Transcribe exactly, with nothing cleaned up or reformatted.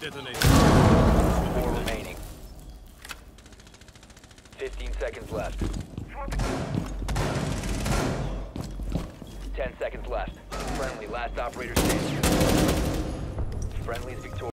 detonated. Four remaining. Fifteen seconds left. Ten seconds left. Friendly, last operator standing. Friendly's victorious.